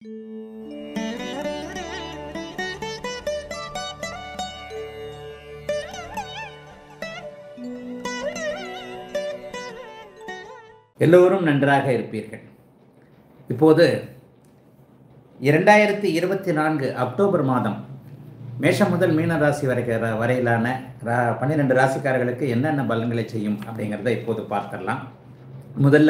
எல்லோரும் நன்றாக இருப்பீர்கள். இப்போது 2024 அக்டோபர் மாதம் மேஷம் முதல் மீன ராசி வரையிலான 12 ராசிக்காரர்களுக்கு என்னென்ன பலன்களை செய்யும் அப்படிங்கிறத இப்போது பார்த்துடலாம். முதல்ல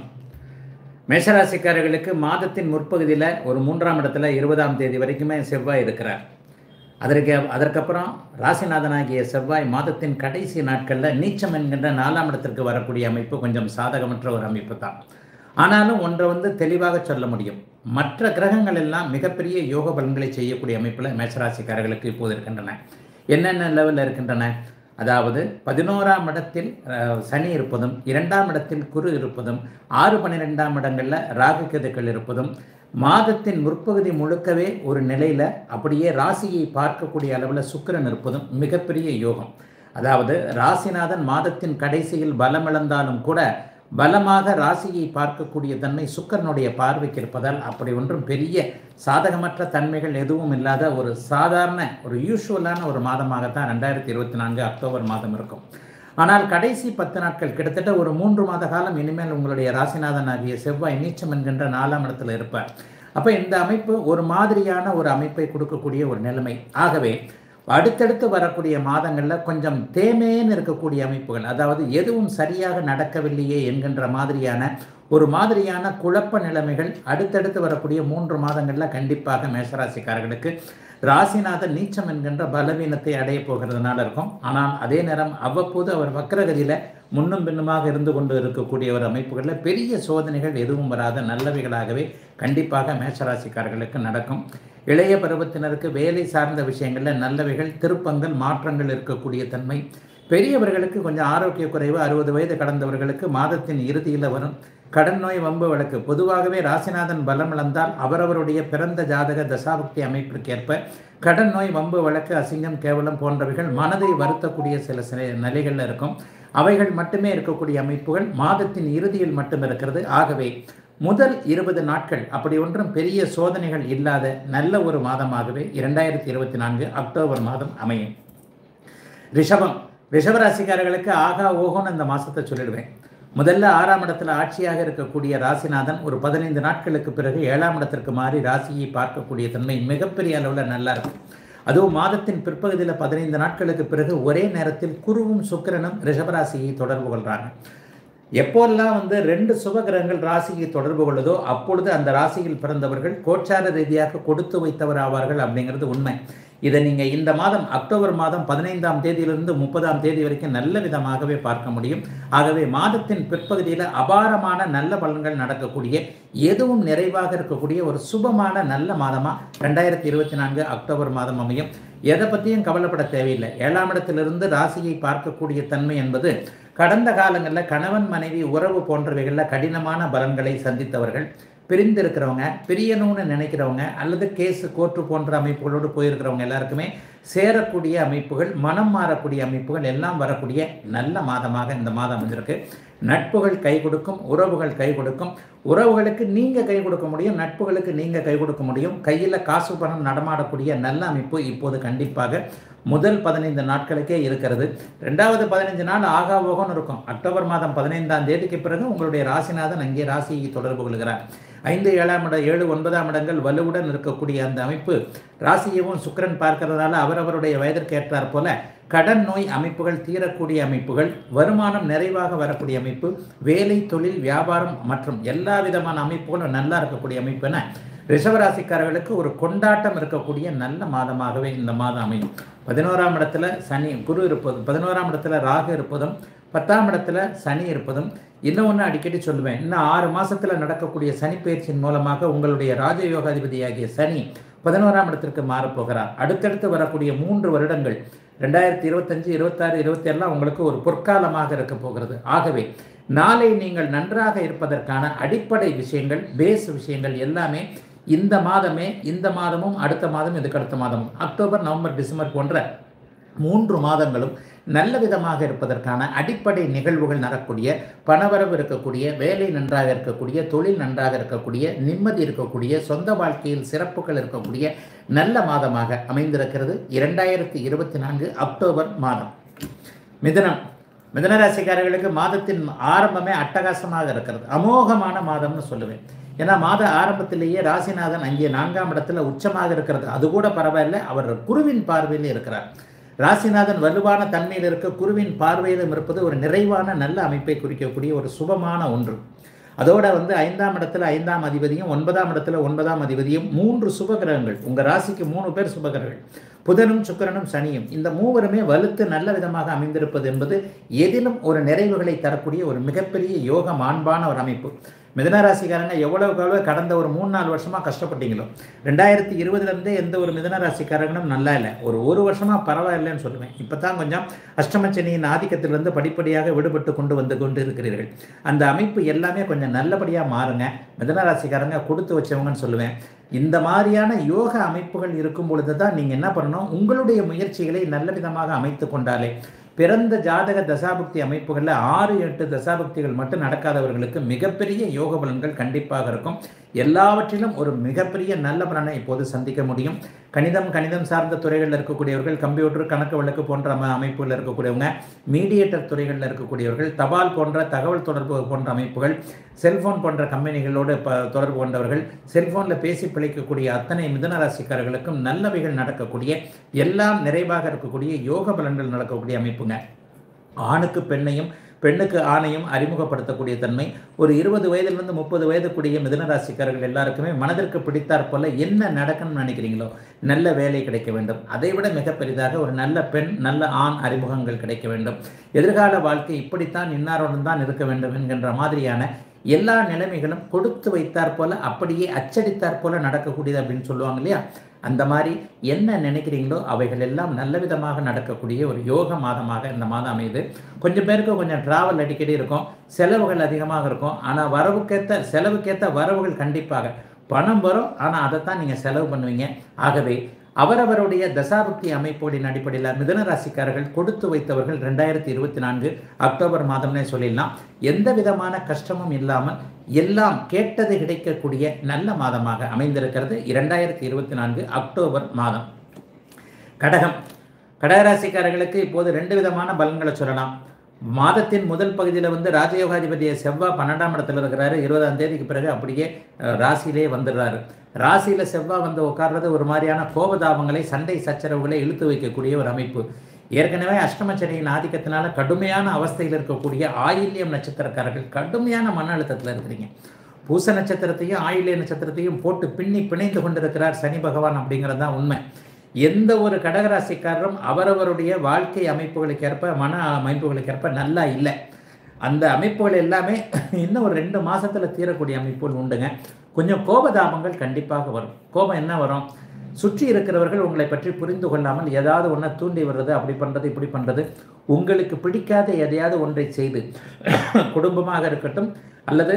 மேஷராசிக்காரர்களுக்கு மாதத்தின் முற்பகுதியில் ஒரு 3ஆம் இடத்துல 20ஆம் தேதி வரைக்குமே செவ்வாய் இருக்கிறார். அதற்கப்புறம் ராசிநாதனாகிய செவ்வாய் மாதத்தின் கடைசி நாட்களில் நீச்சம் என்கின்ற 4ஆம் இடத்திற்கு வரக்கூடிய அமைப்பு கொஞ்சம் சாதகமற்ற ஒரு அமைப்பு தான். ஆனாலும் ஒன்றை தெளிவாக சொல்ல முடியும், மற்ற கிரகங்கள் எல்லாம் மிகப்பெரிய யோக பலன்களை செய்யக்கூடிய அமைப்பில் மேஷராசிக்காரர்களுக்கு இப்போது இருக்கின்றன. என்னென்ன லெவலில் இருக்கின்றன? அதாவது 11ஆம் இடத்தில் சனி இருப்பதும், 2ஆம் இடத்தில் குரு இருப்பதும், 6, 12ஆம் இடங்களில் ராகு கேதுக்கள் இருப்பதும், மாதத்தின் முற்பகுதி முழுக்கவே ஒரு நிலையில் அப்படியே ராசியை பார்க்கக்கூடிய அளவில் சுக்கிரன் இருப்பதும் மிகப்பெரிய யோகம். அதாவது ராசிநாதன் மாதத்தின் கடைசியில் பலமிழந்தாலும் கூட பலமாக ராசியை பார்க்கக்கூடிய தன்மை சுக்கிரனுடைய பார்வைக்கு இருப்பதால் அப்படி ஒன்றும் பெரிய சாதகமற்ற தன்மைகள் எதுவும் இல்லாத ஒரு சாதாரண ஒரு யூஷுவலான ஒரு மாதமாகத்தான் 2024 அக்டோபர் மாதம் இருக்கும். ஆனால் கடைசி 10 நாட்கள் கிட்டத்தட்ட ஒரு 3 மாத காலம் இனிமேல் உங்களுடைய ராசிநாதன் ஆகிய செவ்வாய் நீச்சம் என்கின்ற 4ஆம் இடத்துல இருப்பார். அப்போ இந்த அமைப்பு ஒரு மாதிரியான ஒரு அமைப்பை கொடுக்கக்கூடிய ஒரு நிலைமை. ஆகவே அடுத்தடுத்து வரக்கூடிய மாதங்களில் கொஞ்சம் தேமேன்னு இருக்கக்கூடிய அமைப்புகள், அதாவது எதுவும் சரியாக நடக்கவில்லையே என்கின்ற மாதிரியான குழப்ப நிலைமைகள் அடுத்தடுத்து வரக்கூடிய 3 மாதங்களில் கண்டிப்பாக மேஷராசிக்காரர்களுக்கு ராசிநாதன் நீச்சம் என்கின்ற பலவீனத்தை அடைய போகிறதுனால இருக்கும். ஆனால் அதே நேரம் அவ்வப்போது அவர் வக்ரகதியில் முன்னும் பின்னுமாக இருந்து கொண்டு இருக்கக்கூடிய ஒரு அமைப்புகளில் பெரிய சோதனைகள் எதுவும் வராத நல்லவைகளாகவே கண்டிப்பாக மேஷராசிக்காரர்களுக்கு நடக்கும். இளைய பருவத்தினருக்கு வேலை சார்ந்த விஷயங்களில் நல்லவைகள், திருப்பங்கள், மாற்றங்கள் இருக்கக்கூடிய தன்மை. பெரியவர்களுக்கு கொஞ்சம் ஆரோக்கிய குறைவு, 60 வயது கடந்தவர்களுக்கு மாதத்தின் இறுதியில் வரும். கடன் நோய், வம்பு வழக்கு. பொதுவாகவே ராசிநாதன் பலம் இழந்தால் அவரவருடைய பிறந்த ஜாதக தசாபக்தி அமைப்பிற்கேற்ப கடன் நோய், வம்பு வழக்கு, அசிங்கம், கேவலம் போன்றவைகள் மனதை வருத்தக்கூடிய சில நிலைகளில் இருக்கும். அவைகள் மட்டுமே இருக்கக்கூடிய அமைப்புகள் மாதத்தின் இறுதியில் மட்டும் இருக்கிறது. ஆகவே முதல் 20 நாட்கள் அப்படி ஒன்றும் பெரிய சோதனைகள் இல்லாத நல்ல ஒரு மாதமாகவே 2024 அக்டோபர் மாதம் அமையும். ரிஷபராசிக்காரர்களுக்கு ஆகா ஓகோன்னு இந்த மாதத்தை சொல்லிடுவேன். முதல்ல 6ஆம் இடத்துல ஆட்சியாக இருக்கக்கூடிய ராசிநாதன் ஒரு 15 நாட்களுக்கு பிறகு 7ஆம் இடத்திற்கு மாறி ராசியை பார்க்கக்கூடிய தன்மை மிகப்பெரிய அளவில் நல்லா இருக்கும். அதுவும் மாதத்தின் பிற்பகுதியில் 15 நாட்களுக்கு பிறகு ஒரே நேரத்தில் குருவும் சுக்கிரனும் ரிஷபராசியை தொடர்பு கொள்கிறாங்க. எப்போல்லாம் 2 சுபகிரகங்கள் ராசியை தொடர்பு கொள்ளுதோ அப்பொழுது அந்த ராசியில் பிறந்தவர்கள் கோச்சார ரீதியாக கொடுத்து வைத்தவர் ஆவார்கள் அப்படிங்கிறது உண்மை. இதை நீங்கள் இந்த மாதம் அக்டோபர் மாதம் 15ஆம் தேதியிலிருந்து 30ஆம் தேதி வரைக்கும் நல்ல விதமாகவே பார்க்க முடியும். ஆகவே மாதத்தின் பிற்பகுதியில் அபாரமான நல்ல பலன்கள் நடக்கக்கூடிய, எதுவும் நிறைவாக இருக்கக்கூடிய ஒரு சுபமான நல்ல மாதமாக 2024 அக்டோபர் மாதம் அமையும். எதை பற்றியும் கவலைப்பட தேவையில்லை. 7ஆம் இடத்திலிருந்து ராசியை பார்க்கக்கூடிய தன்மை என்பது கடந்த காலங்களில் கணவன் மனைவி உறவு போன்றவைகளில் கடினமான பலன்களை சந்தித்தவர்கள், பிரிந்திருக்கிறவங்க, பிரியணும்னு நினைக்கிறவங்க, அல்லது கேஸு கோர்ட்டு போன்ற அமைப்புகளோடு போயிருக்கிறவங்க எல்லாருக்குமே சேரக்கூடிய அமைப்புகள், மனம் மாறக்கூடிய அமைப்புகள் எல்லாம் வரக்கூடிய நல்ல மாதமாக இந்த மாதம் அமைஞ்சிருக்கு. நட்புகள் கை கொடுக்கும், உறவுகள் கை கொடுக்கும். உறவுகளுக்கு நீங்கள் கை கொடுக்க முடியும், நட்புகளுக்கு நீங்கள் கை கொடுக்க முடியும். கையில் காசு பணம் நடமாடக்கூடிய நல்ல அமைப்பு இப்போது கண்டிப்பாக முதல் 15 நாட்களுக்கே இருக்கிறது. 2வது 15 நாள் ஆகா ஓகோன்னு இருக்கும். அக்டோபர் மாதம் 15ஆம் தேதிக்கு பிறகு உங்களுடைய ராசிநாதன் அங்கே ராசியை தொடர்பு கொள்கிறார். 5, 7ஆம் இடம், 7, 9ஆம் இடங்கள் வலுவுடன் இருக்கக்கூடிய அந்த அமைப்பு ராசியவும் சுக்கிரன் பார்க்கிறதுனால அவரவருடைய வயதிற்கு ஏற்றார் போல கடன் நோய் அமைப்புகள் தீரக்கூடிய அமைப்புகள், வருமானம் நிறைவாக வரக்கூடிய அமைப்பு, வேலை, தொழில், வியாபாரம் மற்றும் எல்லா விதமான அமைப்புகளும் நல்லா இருக்கக்கூடிய அமைப்பு என ரிஷபராசிக்காரர்களுக்கு ஒரு கொண்டாட்டம் இருக்கக்கூடிய நல்ல மாதமாகவே இந்த மாதம் அமையும். 11ஆம் இடத்துல சனி குரு இருப்பதும், 11ஆம் இடத்துல ராகு இருப்பதும், 10ஆம் இடத்துல சனி இருப்பதும், இன்னொன்று அடிக்கடி சொல்லுவேன், இன்னும் 6 மாதத்தில் நடக்கக்கூடிய சனி பயிற்சியின் மூலமாக உங்களுடைய ராஜயோகாதிபதியாகிய சனி 11ஆம் இடத்திற்கு மாறப்போகிறார். அடுத்தடுத்து வரக்கூடிய 3 வருடங்கள் 2025, 26, 27 உங்களுக்கு ஒரு பொற்காலமாக இருக்க போகிறது. ஆகவே நாளை நீங்கள் நன்றாக இருப்பதற்கான அடிப்படை விஷயங்கள், பேஸ் விஷயங்கள் எல்லாமே இந்த மாதமும் அடுத்த மாதம், இதுக்கு அடுத்த மாதமும், அக்டோபர், நவம்பர், டிசம்பர் போன்ற 3 மாதங்களும் நல்ல விதமாக இருப்பதற்கான அடிப்படை நிகழ்வுகள் நடக்கக்கூடிய, பணவரவு இருக்கக்கூடிய, வேலை நன்றாக இருக்கக்கூடிய, தொழில் நன்றாக இருக்கக்கூடிய, நிம்மதி இருக்கக்கூடிய, சொந்த வாழ்க்கையில் சிறப்புகள் இருக்கக்கூடிய நல்ல மாதமாக அமைந்திருக்கிறது 2024 அக்டோபர் மாதம். மிதுன ராசிக்காரர்களுக்கு மாதத்தின் ஆரம்பமே அட்டகாசமாக இருக்கிறது. அமோகமான மாதம்னு சொல்லுவேன். ஏன்னா மாத ஆரம்பத்திலேயே ராசிநாதன் அங்கே 4ஆம் இடத்துல உச்சமாக இருக்கிறது. அது கூட பரவாயில்லை, அவர் குருவின் பார்வையில் இருக்கிறார். ராசிநாதன் வலுவான தன்மையில் இருக்க குருவின் பார்வையிலும் இருப்பது ஒரு நிறைவான நல்ல அமைப்பை குறிக்கக்கூடிய ஒரு சுபமான ஒன்று. அதோட 5ஆம் இடத்துல 5ஆம் அதிபதியும் 9ஆம் இடத்துல 9ஆம் அதிபதியும் 3 சுபகிரகங்கள். உங்கள் ராசிக்கு 3 பேர் சுபகிரகங்கள், புதனும் சுக்கிரனும் சனியும். இந்த மூவருமே வலுத்து நல்ல விதமாக அமைந்திருப்பது என்பது எதிலும் ஒரு நிறைவுகளை தரக்கூடிய ஒரு மிகப்பெரிய யோக மாண்பான ஒரு அமைப்பு. மிதனராசிக்காரங்க எவ்வளவு கடந்த ஒரு 3-4 வருஷமாக கஷ்டப்பட்டீங்களோ, 2020 எந்த ஒரு மிதனராசிக்காரங்களும் நல்லா இல்லை, ஒரு வருஷமாக பரவாயில்லைன்னு சொல்லுவேன். இப்போ தான் கொஞ்சம் அஷ்டமச்சனியின் ஆதிக்கத்திலிருந்து படிப்படியாக விடுபட்டு கொண்டு இருக்கிறீர்கள். அந்த அமைப்பு எல்லாமே கொஞ்சம் நல்லபடியாக மாறுங்க. மிதனராசிக்காரங்க கொடுத்து வச்சவங்கன்னு சொல்லுவேன். இந்த மாதிரியான யோக அமைப்புகள் இருக்கும் பொழுது தான் நீங்கள் என்ன பண்ணணும், உங்களுடைய முயற்சிகளை நல்ல விதமாக அமைத்து கொண்டாலே, பிறந்த ஜாதக தசாபுக்தி அமைப்புகளில் 6-8 தசாபுக்திகள் மட்டும் நடக்காதவர்களுக்கு மிகப்பெரிய யோக பலன்கள் கண்டிப்பாக இருக்கும். எல்லாவற்றிலும் ஒரு மிகப்பெரிய நல்ல பலனை இப்போது சந்திக்க முடியும். கணிதம் சார்ந்த துறைகளில் இருக்கக்கூடியவர்கள், கம்ப்யூட்டர், கணக்கு வழக்கு போன்ற அமைப்புகளில் இருக்கக்கூடியவங்க, மீடியேட்டர் துறைகளில் இருக்கக்கூடியவர்கள், தபால் போன்ற தகவல் தொடர்பு போன்ற அமைப்புகள், செல்போன் போன்ற கம்பெனிகளோடு தொடர்பு கொண்டவர்கள், செல்போனில் பேசி பிழைக்கக்கூடிய அத்தனை மிதுனராசிக்காரர்களுக்கும் நல்லவைகள் நடக்கக்கூடிய, எல்லாம் நிறைவாக இருக்கக்கூடிய யோக பலன்கள் நடக்கக்கூடிய அமைப்புங்க. ஆணுக்கு பெண்ணையும் பெண்ணுக்கு ஆணையும் அறிமுகப்படுத்தக்கூடிய தன்மை. ஒரு 20 வயதிலிருந்து 30 வயதுக்குரிய மிதுனராசிக்காரர்கள் எல்லாருக்குமே மனதிற்கு பிடித்தாற் போல என்ன நடக்கணும்னு நினைக்கிறீங்களோ, நல்ல வேலை கிடைக்க வேண்டும். அதைவிட மிக பெரிதாக ஒரு நல்ல பெண், நல்ல ஆண் அறிமுகங்கள் கிடைக்க வேண்டும். எதிர்கால வாழ்க்கை இப்படித்தான், இன்னாருடன் தான் இருக்க வேண்டும் என்கின்ற மாதிரியான எல்லா நிலைமைகளும் கொடுத்து வைத்தாற் போல, அப்படியே அச்சடித்தாற் போல நடக்கக்கூடியது அப்படின்னு சொல்லுவாங்க இல்லையா, அந்த மாதிரி என்ன நினைக்கிறீங்களோ அவைகள் எல்லாம் நல்ல விதமாக நடக்கக்கூடிய ஒரு யோக மாதமாக இந்த மாதம் அமையுது. கொஞ்சம் பேருக்கு கொஞ்சம் டிராவல் அடிக்கடி இருக்கும், செலவுகள் அதிகமாக இருக்கும். ஆனால் செலவுக்கேற்ற வரவுகள் கண்டிப்பாக பணம் வரும். ஆனால் அதைத்தான் நீங்கள் செலவு பண்ணுவீங்க. ஆகவே அவரவருடைய தசாபுக்தி அமைப்புகளின் அடிப்படையில் மிதுனராசிக்காரர்கள் கொடுத்து வைத்தவர்கள் 2024 அக்டோபர் மாதம்னே சொல்லிடலாம். எந்த விதமான கஷ்டமும் இல்லாமல் எல்லாம் கேட்டது கிடைக்கக்கூடிய நல்ல மாதமாக அமைந்திருக்கிறது 2024 அக்டோபர் மாதம். கடகராசிக்காரர்களுக்கு இப்போது 2 விதமான பலன்களை சொல்லலாம். மாதத்தின் முதல் பகுதியில் ராஜயோகாதிபதிய செவ்வாய் 12ஆம் இடத்துல இருக்கிறாரு. 20ஆம் தேதிக்கு பிறகு அப்படியே ராசியிலே வந்துடுறாரு. ராசியில் செவ்வாய் உட்கார்றது ஒரு மாதிரியான கோபதாபங்களை, சண்டை சச்சரவுகளை இழுத்து வைக்கக்கூடிய ஒரு அமைப்பு. ஏற்கனவே அஷ்டமச்சனியின் ஆதிக்கத்தினால கடுமையான அவஸ்தையில் இருக்கக்கூடிய ஆயில்யம் நட்சத்திரக்காரர்கள் கடுமையான மன அழுத்தத்தில் இருக்கிறீங்க. பூச நட்சத்திரத்தையும் ஆயில்ய நட்சத்திரத்தையும் போட்டு பிணைந்து கொண்டிருக்கிறார் சனி பகவான் அப்படிங்கிறது தான் உண்மை. எந்த ஒரு கடகராசிக்காரரும் அவரவருடைய வாழ்க்கை அமைப்புகளுக்கேற்ப, மன அமைப்புகளுக்கேற்ப நல்லா இல்லை. அந்த அமைப்புகள் எல்லாமே இன்னும் ஒரு 2 மாதத்தில் தீரக்கூடிய அமைப்புகள் உண்டுங்க. கொஞ்சம் கோபதாபங்கள் கண்டிப்பாக வரும். கோபம் என்ன வரும், சுற்றி இருக்கிறவர்கள் உங்களை பற்றி புரிந்து கொள்ளாமல் ஏதாவது ஒன்றை தூண்டி வர்றது, அப்படி பண்ணுறது இப்படி பண்ணுறது, உங்களுக்கு பிடிக்காத எதையாவது ஒன்றை செய்து, குடும்பமாக இருக்கட்டும் அல்லது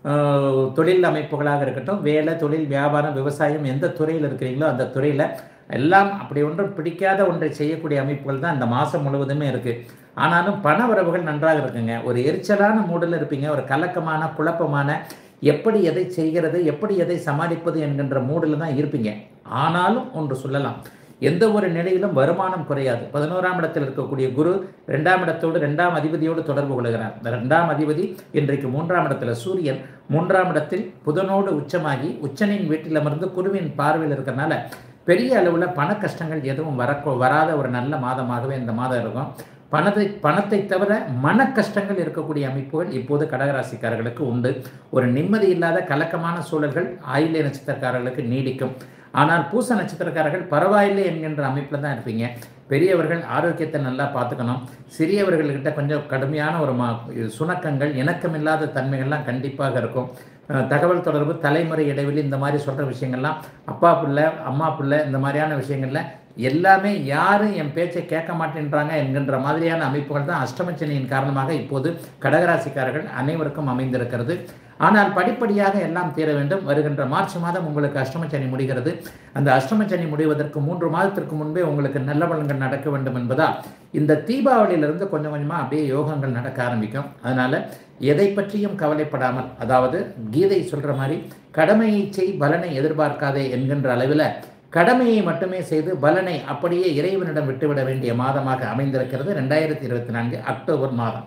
தொழில் அமைப்புகளாக இருக்கட்டும், வேலை, தொழில், வியாபாரம், விவசாயம், எந்த துறையில் இருக்கிறீங்களோ அந்த துறையில் எல்லாம் அப்படி ஒன்றும் பிடிக்காத ஒன்றை செய்யக்கூடிய அமைப்புகள் தான் இந்த மாதம் முழுவதுமே இருக்குது. ஆனாலும் பண வரவுகள் நன்றாக இருக்குங்க. ஒரு எரிச்சலான மூடில் இருப்பீங்க, ஒரு கலக்கமான குழப்பமான, எப்படி எதை செய்கிறது, எப்படி எதை சமாளிப்பது என்கின்ற மூடில் தான் இருப்பீங்க. ஆனாலும் ஒன்று சொல்லலாம், எந்த ஒரு நிலையிலும் வருமானம் குறையாது. 11ஆம் இடத்தில் இருக்கக்கூடிய குரு 2ஆம் இடத்தோடு 2ஆம் அதிபதியோடு தொடர்பு கொள்கிறார். இந்த 2ஆம் அதிபதி இன்றைக்கு 3ஆம் இடத்துல, சூரியன் 3ஆம் இடத்தில் புதனோடு உச்சமாகி உச்சனின் வீட்டிலிருந்து குருவின் பார்வையில் இருக்கிறனால பெரிய அளவில் பண கஷ்டங்கள் எதுவும் வராத ஒரு நல்ல மாதமாகவே இந்த மாதம் இருக்கும். பணத்தை தவிர மன கஷ்டங்கள் இருக்கக்கூடிய அமைப்புகள் இப்போது கடகராசிக்காரர்களுக்கு உண்டு. ஒரு நிம்மதி இல்லாத கலக்கமான சூழல்கள் ஆயில்ய நட்சத்திரக்காரர்களுக்கு நீடிக்கும். ஆனால் பூச நட்சத்திரக்காரர்கள் பரவாயில்லை என்கின்ற அமைப்பில் தான் இருப்பீங்க. பெரியவர்கள் ஆரோக்கியத்தை நல்லா பார்த்துக்கணும். சிறியவர்கள்கிட்ட கொஞ்சம் கடுமையான ஒரு சுணக்கங்கள், இணக்கமில்லாத தன்மைகள்லாம் கண்டிப்பாக இருக்கும். தகவல் தொடர்பு, தலைமுறை இடைவெளி, இந்த மாதிரி சொல்கிற விஷயங்கள்லாம், அப்பா பிள்ளை அம்மா பிள்ளை இந்த மாதிரியான விஷயங்களில் எல்லாமே யாரும் என் பேச்சை கேட்க மாட்டேன்றாங்க என்கின்ற மாதிரியான அமைப்புகள் தான் அஷ்டமச்சனியின் காரணமாக இப்போது கடகராசிக்காரர்கள் அனைவருக்கும் அமைந்திருக்கிறது. ஆனால் படிப்படியாக எல்லாம் தீர வேண்டும். வருகின்ற மார்ச் மாதம் உங்களுக்கு அஷ்டமச்சனி முடிகிறது. அந்த அஷ்டமச்சனி முடிவதற்கு 3 மாதத்திற்கு முன்பே உங்களுக்கு நல்ல பலன்கள் நடக்க வேண்டும் என்பதால் இந்த தீபாவளியிலிருந்து கொஞ்சம் கொஞ்சமாக அப்படியே யோகங்கள் நடக்க ஆரம்பிக்கும். அதனால எதை பற்றியும் கவலைப்படாமல், அதாவது கீதை சொல்ற மாதிரி கடமையை செய் பலனை எதிர்பார்க்காதே என்கின்ற அளவில் கடமையை மட்டுமே செய்து பலனை அப்படியே இறைவனிடம் விட்டுவிட வேண்டிய மாதமாக அமைந்திருக்கிறது 2024 அக்டோபர் மாதம்.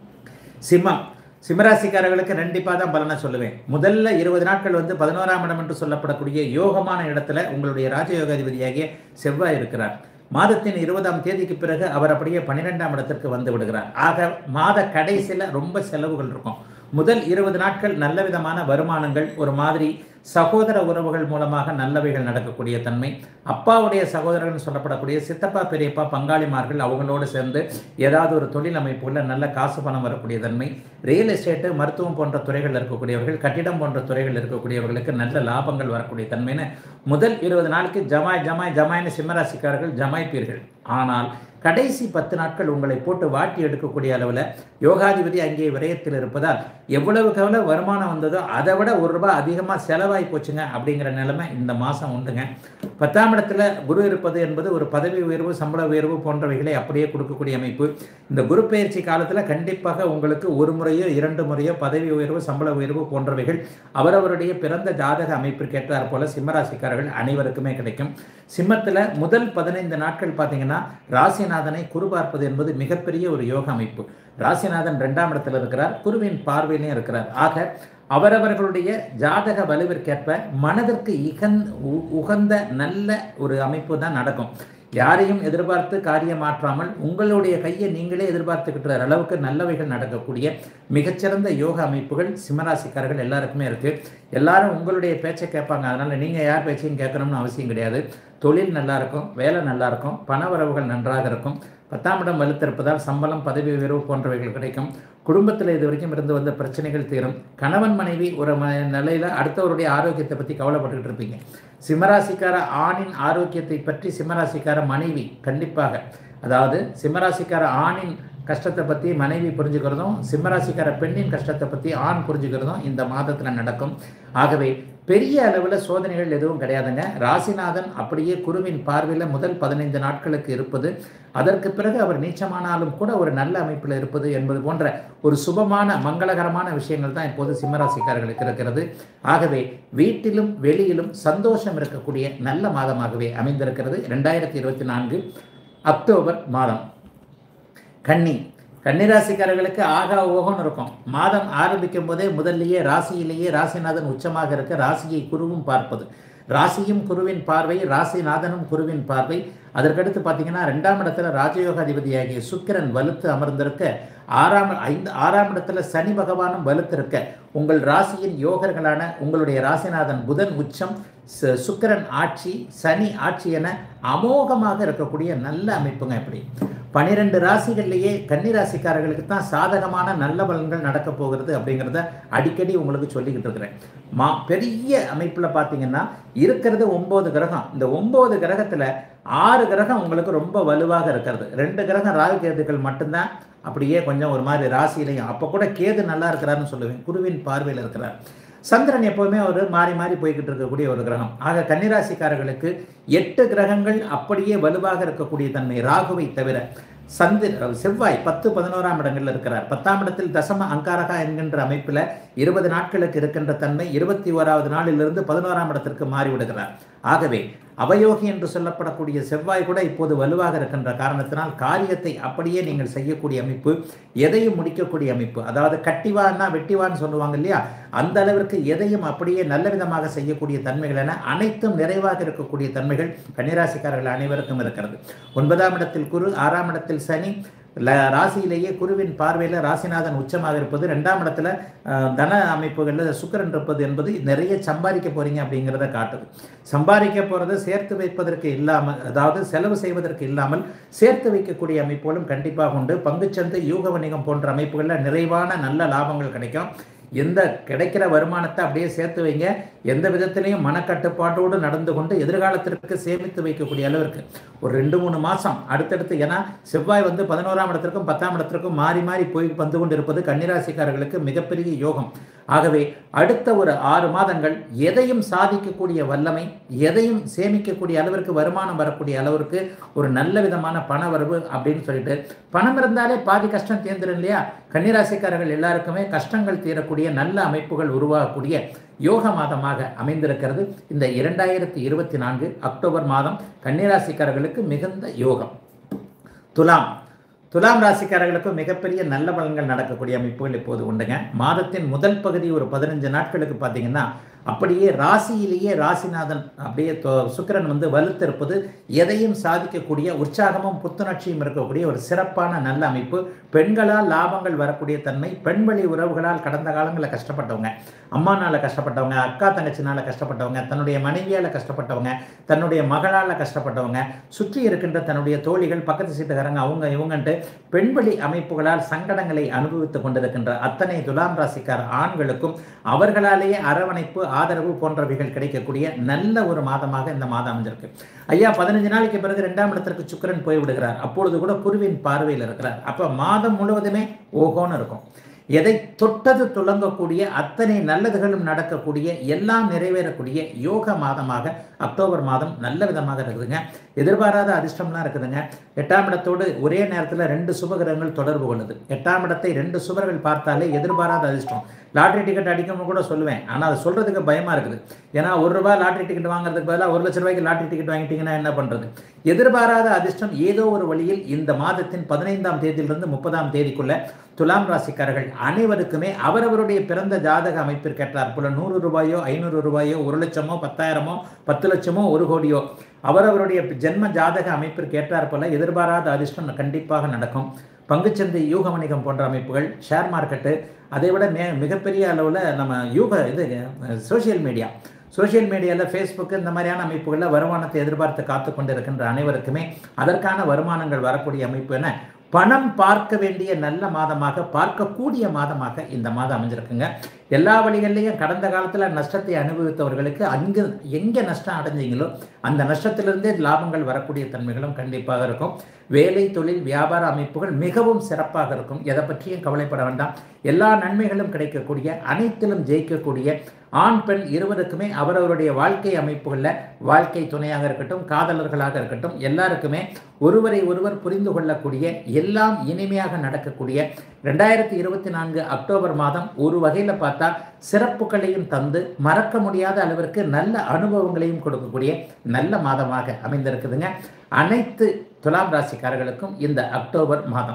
சிம்மராசிக்காரர்களுக்கு கண்டிப்பாக தான் பலனை சொல்லுவேன். முதல்ல 20 நாட்கள் 11ஆம் இடம் என்று சொல்லப்படக்கூடிய யோகமான இடத்துல உங்களுடைய ராஜயோகாதிபதியாகிய செவ்வாய் இருக்கிறார். மாதத்தின் 20ஆம் தேதிக்கு பிறகு அவர் அப்படியே 12ஆம் இடத்திற்கு வந்து விடுகிறார். ஆக மாத கடைசியில் ரொம்ப செலவுகள் இருக்கும். முதல் 20 நாட்கள் நல்ல விதமான வருமானங்கள், ஒரு மாதிரி சகோதர உறவுகள் மூலமாக நல்லவைகள் நடக்கக்கூடிய தன்மை, அப்பாவுடைய சகோதரர்கள் சொல்லப்படக்கூடிய சித்தப்பா பெரியப்பா பங்காளிமார்கள் அவங்களோடு சேர்ந்து ஏதாவது ஒரு தொழில் அமைப்புகளில் நல்ல காசு பணம் வரக்கூடிய தன்மை, ரியல் எஸ்டேட்டு மருத்துவம் போன்ற துறைகள் இருக்கக்கூடியவர்கள், கட்டிடம் போன்ற துறைகள் இருக்கக்கூடியவர்களுக்கு நல்ல லாபங்கள் வரக்கூடிய தன்மைன்னு முதல் 20 நாளுக்கு ஜமாய்னு சிம்மராசிக்காரர்கள் ஜமாய்ப்பீர்கள். ஆனால் கடைசி 10 நாட்கள் உங்களை போட்டு வாட்டி எடுக்கக்கூடிய அளவில் யோகாதிபதி அங்கே விரயத்தில் இருப்பதால் எவ்வளவுக்கு எவ்வளவு வருமானம் வந்ததோ அதை விட ₹1 அதிகமாக செலவாகி போச்சுங்க அப்படிங்கிற நிலைமை இந்த மாதம் உண்டுங்க. 10ஆம் இடத்துல குரு இருப்பது என்பது ஒரு பதவி உயர்வு, சம்பள உயர்வு போன்றவைகளை அப்படியே கொடுக்கக்கூடிய அமைப்பு. இந்த குரு பயிற்சி காலத்தில் கண்டிப்பாக உங்களுக்கு 1 முறையோ 2 முறையோ பதவி உயர்வு, சம்பள உயர்வு போன்றவைகள் அவரவருடைய பிறந்த ஜாதக அமைப்பிற்கு ஏற்றார் போல சிம்மராசிக்காரர்கள் அனைவருக்குமே கிடைக்கும். சிம்மத்தில் முதல் 15 நாட்கள் பார்த்தீங்கன்னா ராசிநாதனை குரு பார்ப்பது என்பது மிகப்பெரிய ஒரு யோக அமைப்பு. ராசிநாதன் 2ஆம் இடத்தில் இருக்கிறார், குருவின் பார்வையிலையும் இருக்கிறார். ஆக அவரவர்களுடைய ஜாதக வலுவிற்கேற்ப மனதிற்கு உகந்த நல்ல ஒரு அமைப்பு தான் நடக்கும். யாரையும் எதிர்பார்த்து காரியம் மாற்றாமல் உங்களுடைய கையை நீங்களே எதிர்பார்த்துக்கிட்ட அளவுக்கு நல்லவைகள் நடக்கக்கூடிய மிகச்சிறந்த யோக அமைப்புகள் சிம்மராசிக்காரர்கள் எல்லாருக்குமே இருக்குது. எல்லாரும் உங்களுடைய பேச்சை கேட்பாங்க. அதனால் நீங்கள் யார் பேச்சையும் கேட்கணும்னு அவசியம் கிடையாது. தொழில் நல்லா இருக்கும், வேலை நல்லா இருக்கும், பண வரவுகள் நன்றாக இருக்கும். 10ஆம் இடம் வலுத்திருப்பதால் சம்பளம், பதவி உயர்வு போன்றவைகள் கிடைக்கும். குடும்பத்தில் இது வரைக்கும் இருந்து வந்த பிரச்சனைகள் தீரும். கணவன் மனைவி ஒரு நிலையில் அடுத்தவருடைய ஆரோக்கியத்தை பற்றி கவலைப்பட்டுக்கிட்டு இருப்பீங்க. சிம்மராசிக்கார ஆணின் ஆரோக்கியத்தை பற்றி சிம்மராசிக்கார மனைவி கண்டிப்பாக, அதாவது சிம்மராசிக்கார ஆணின் கஷ்டத்தை பற்றி மனைவி புரிஞ்சுக்கிறதும் சிம்மராசிக்கார பெண்ணின் கஷ்டத்தை பற்றி ஆண் புரிஞ்சுக்கிறதும் இந்த மாதத்தில் நடக்கும். ஆகவே பெரிய அளவில் சோதனைகள் எதுவும் கிடையாதுங்க. ராசிநாதன் அப்படியே குருவின் பார்வையில் முதல் 15 நாட்களுக்கு இருப்பது, அதற்கு பிறகு அவர் நீச்சமானாலும் கூட ஒரு நல்ல அமைப்பில் இருப்பது என்பது போன்ற ஒரு சுபமான மங்களகரமான விஷயங்கள் தான் இப்போது சிம்மராசிக்காரர்களுக்கு இருக்கிறது. ஆகவே வீட்டிலும் வெளியிலும் சந்தோஷம் இருக்கக்கூடிய நல்ல மாதமாகவே அமைந்திருக்கிறது 2024 அக்டோபர் மாதம். கன்னிராசிக்காரர்களுக்கு ஆகா ஓகோன்னு இருக்கும். மாதம் ஆரம்பிக்கும் போதே முதல்லையே ராசியிலேயே ராசிநாதன் உச்சமாக இருக்க ராசியை குருவும் பார்ப்பது, ராசியும் குருவின் பார்வை, ராசிநாதனும் குருவின் பார்வை. அதற்கடுத்து பார்த்தீங்கன்னா 2ஆம் இடத்துல ராஜயோகாதிபதியாகிய சுக்கிரன் வலுத்து அமர்ந்திருக்க, 6ஆம் இடத்துல சனி பகவானும் வலுத்திருக்க, உங்கள் ராசியின் யோகர்களான உங்களுடைய ராசிநாதன் புதன் உச்சம், சுக்கிரன் ஆட்சி, சனி ஆட்சி என அமோகமாக இருக்கக்கூடிய நல்ல அமைப்புங்க. இப்படி 12 ராசிகள்லேயே கன்னிராசிக்காரர்களுக்கு தான் சாதகமான நல்ல பலன்கள் நடக்க போகிறது அப்படிங்கிறத அடிக்கடி உங்களுக்கு சொல்லிக்கிட்டு இருக்கிறேன். பெரிய அமைப்பில் பார்த்தீங்கன்னா இருக்கிறது 9 கிரகம். இந்த 9 கிரகத்தில் 6 கிரகம் உங்களுக்கு ரொம்ப வலுவாக இருக்கிறது. 2 கிரகம் ராகு கேதுக்கள் மட்டும்தான் அப்படியே கொஞ்சம் ஒரு மாதிரி ராசியிலையும். அப்போ கூட கேது நல்லா இருக்கிறாருன்னு சொல்லுவேன், குருவின் பார்வையில் இருக்கிறார். சந்திரன் எப்போவுமே ஒரு மாறி மாறி போய்கிட்டு இருக்கக்கூடிய ஒரு கிரகம். ஆக கன்னிராசிக்காரர்களுக்கு 8 கிரகங்கள் அப்படியே வலுவாக இருக்கக்கூடிய தன்மை. ராகுவை தவிர செவ்வாய் 10, 11ஆம் இடங்களில் இருக்கிறார். 10ஆம் இடத்தில் தசம அங்காரகா என்கின்ற அமைப்பில் 20 நாட்களுக்கு இருக்கின்ற தன்மை 21வது நாளிலிருந்து 11ஆம் இடத்திற்கு மாறிவிடுகிறார். ஆகவே அவயோகி என்று சொல்லப்படக்கூடிய செவ்வாய் கூட இப்போது வலுவாக இருக்கின்ற காரணத்தினால் காரியத்தை அப்படியே நீங்கள் செய்யக்கூடிய அமைப்பு, எதையும் முடிக்கக்கூடிய அமைப்பு. அதாவது கட்டிவான்னா வெட்டிவான்னு சொல்லுவாங்க இல்லையா, அந்த அளவிற்கு எதையும் அப்படியே நல்ல விதமாக செய்யக்கூடிய தன்மைகள் என அனைத்தும் நிறைவாக இருக்கக்கூடிய தன்மைகள் கன்னிராசிக்காரர்கள் அனைவருக்கும் இருக்கிறது. 9ஆம் இடத்தில் குரு, 6ஆம் இடத்தில் சனி, ராசியிலேயே குருவின் பார்வையில் ராசிநாதன் உச்சமாக இருப்பது, 2ஆம் இடத்துல தன அமைப்புகளில் சுக்கிரன் இருப்பது என்பது நிறைய சம்பாதிக்க போறீங்க அப்படிங்கிறத காட்டுது. சம்பாதிக்க போகிறது சேர்த்து வைப்பதற்கு இல்லாமல், அதாவது செலவு செய்வதற்கு இல்லாமல் சேர்த்து வைக்கக்கூடிய அமைப்புகளும் கண்டிப்பாக உண்டு. பங்குச்சந்தை, யூக வணிகம் போன்ற அமைப்புகளில் நிறைவான நல்ல லாபங்கள் கிடைக்கும். எந்த கிடைக்கிற வருமானத்தை அப்படியே சேர்த்து வைங்க. எந்த விதத்திலையும் மனக்கட்டுப்பாட்டோடு நடந்து கொண்டு எதிர்காலத்திற்கு சேமித்து வைக்கக்கூடிய அளவிற்கு ஒரு 2-3 மாதம் அடுத்தடுத்து. ஏன்னா செவ்வாய் வந்து 11ஆம் இடத்திற்கும் 10ஆம் இடத்திற்கும் மாறி மாறி போய் வந்து கொண்டு இருப்பது கன்னிராசிக்காரர்களுக்கு மிகப்பெரிய யோகம். ஆகவே அடுத்த ஒரு 6 மாதங்கள் எதையும் சாதிக்கக்கூடிய வல்லமை, எதையும் சேமிக்கக்கூடிய அளவிற்கு வருமானம் வரக்கூடிய அளவிற்கு ஒரு நல்ல விதமான பண வரவு அப்படின்னு சொல்லிட்டு, பணம் இருந்தாலே பாதி கஷ்டம் தீர்ந்துடும் இல்லையா? கன்னிராசிக்காரர்கள் எல்லாருக்குமே கஷ்டங்கள் தீரக்கூடிய நல்ல அமைப்புகள் உருவாகக்கூடிய யோக மாதமாக அமைந்திருக்கிறது இந்த 2024 அக்டோபர் மாதம். கன்னிராசிக்காரர்களுக்கு மிகுந்த யோகம். துலாம் ராசிக்காரர்களுக்கும் மிகப்பெரிய நல்ல பலன்கள் நடக்கக்கூடிய அமைப்புகள் இப்போது உண்டுங்க. மாதத்தின் முதல் பகுதி ஒரு 15 நாட்களுக்கு பார்த்தீங்கன்னா அப்படியே ராசியிலேயே ராசிநாதன் அப்படியே சுக்கிரன் வந்து வலுத்திருப்பது எதையும் சாதிக்கக்கூடிய உற்சாகமும் புத்துணர்ச்சியும் இருக்கக்கூடிய ஒரு சிறப்பான நல்ல அமைப்பு. பெண்களால் லாபங்கள் வரக்கூடிய தன்மை, பெண்வழி உறவுகளால் கடந்த காலங்களில் கஷ்டப்பட்டவங்க, அம்மானால கஷ்டப்பட்டவங்க, அக்கா தங்கச்சினால கஷ்டப்பட்டவங்க, தன்னுடைய மனைவியால் கஷ்டப்பட்டவங்க, தன்னுடைய மகளால் கஷ்டப்பட்டவங்க, சுற்றி இருக்கின்ற தன்னுடைய தோழிகள், பக்கத்து சீட்டுக்காரங்க, அவங்க இவங்கன்ட்டு பெண்வழி அமைப்புகளால் சங்கடங்களை அனுபவித்துக் கொண்டிருக்கின்ற அத்தனை துலாம் ராசிக்கார ஆண்களுக்கும் அவர்களாலேயே அரவணைப்பு, ஆதரவு போன்றவைகள் கிடைக்கக்கூடிய நல்ல ஒரு மாதமாக இந்த மாதம் அமைஞ்சிருக்கு. ஐயா 15 நாளைக்கு பிறகு 2ஆம் இடத்திற்கு சுக்கிரன் போய்விடுகிறார். அப்பொழுது கூட குருவின் பார்வையில் இருக்கிறார். அப்ப மாதம் முழுவதுமே ஓகோன்னு இருக்கும். எதை தொட்டது துளங்கக்கூடிய அத்தனை நல்லதுகளும் நடக்கக்கூடிய, எல்லாம் நிறைவேறக்கூடிய யோக மாதமாக அக்டோபர் மாதம் நல்ல விதமாக இருக்குதுங்க. எதிர்பாராத அதிர்ஷ்டம்லாம் இருக்குதுங்க. 8ஆம் இடத்தோடு ஒரே நேரத்தில் 2 சுபகிரகங்கள் தொடர்பு கொள்ளுது. 8ஆம் இடத்தை 2 சுபர்கள் பார்த்தாலே எதிர்பாராத அதிர்ஷ்டம். லாட்ரி டிக்கெட் அடிக்கணும்னு கூட சொல்லுவேன். ஆனால் அதை சொல்றதுக்கு பயமா இருக்குது. ஏன்னா ₹1 லாட்ரி டிக்கெட் வாங்குறதுக்கு பதிலாக ₹1,00,000 லாட்ரி டிக்கெட் வாங்கிட்டீங்கன்னா என்ன பண்றது? எதிர்பாராத அதிர்ஷ்டம் ஏதோ ஒரு வழியில் இந்த மாதத்தின் 15ஆம் தேதியிலிருந்து 30ஆம் தேதிக்குள்ள துலாம் ராசிக்காரர்கள் அனைவருக்குமே அவரவருடைய பிறந்த ஜாதக அமைப்பிற்கேற்றார் போல ₹100, ₹500, ₹1,00,000, ₹10,000, ₹10,00,000, ₹1,00,00,000 அவரவருடைய ஜென்ம ஜாதக அமைப்பிற்கு ஏற்றார் போல எதிர்பாராத அதிர்ஷ்டம் கண்டிப்பாக நடக்கும். பங்குச்சந்தை, யூக வணிகம் போன்ற அமைப்புகள், ஷேர் மார்க்கெட்டு, அதை விட மிகப்பெரிய அளவில் நம்ம சோசியல் மீடியாவில் ஃபேஸ்புக் இந்த மாதிரியான அமைப்புகளில் வருமானத்தை எதிர்பார்த்து காத்து கொண்டு இருக்கின்ற அனைவருக்குமே அதற்கான வருமானங்கள் வரக்கூடிய அமைப்பு என பணம் பார்க்க வேண்டிய நல்ல மாதமாக, பார்க்கக்கூடிய மாதமாக இந்த மாதம் அமைஞ்சிருக்குங்க. எல்லா வழிகள்லையும் கடந்த காலத்தில் நஷ்டத்தை அனுபவித்தவர்களுக்கு எங்கே நஷ்டம் அடைஞ்சிங்களோ அந்த நஷ்டத்திலிருந்தே லாபங்கள் வரக்கூடிய தன்மைகளும் கண்டிப்பாக இருக்கும். வேலை, தொழில், வியாபார அமைப்புகள் மிகவும் சிறப்பாக இருக்கும். எதை பற்றியும் கவலைப்பட வேண்டாம். எல்லா நன்மைகளும் கிடைக்கக்கூடிய, அனைத்திலும் ஜெயிக்கக்கூடிய ஆண் பெண் இருவருக்குமே அவரவருடைய வாழ்க்கை அமைப்புகளில் வாழ்க்கை துணையாக இருக்கட்டும், காதலர்களாக இருக்கட்டும், எல்லாருக்குமே ஒருவரை ஒருவர் புரிந்து கொள்ளக்கூடிய, எல்லாம் இனிமையாக நடக்கக்கூடிய 2024 அக்டோபர் மாதம் ஒரு வகையில் பார்த்தா சிறப்புகளையும் தந்து மறக்க முடியாத அளவிற்கு நல்ல அனுபவங்களையும் கொடுக்கக்கூடிய நல்ல மாதமாக அமைந்திருக்குதுங்க. அனைத்து துலாம் ராசிக்காரர்களுக்கும் இந்த அக்டோபர் மாதம்.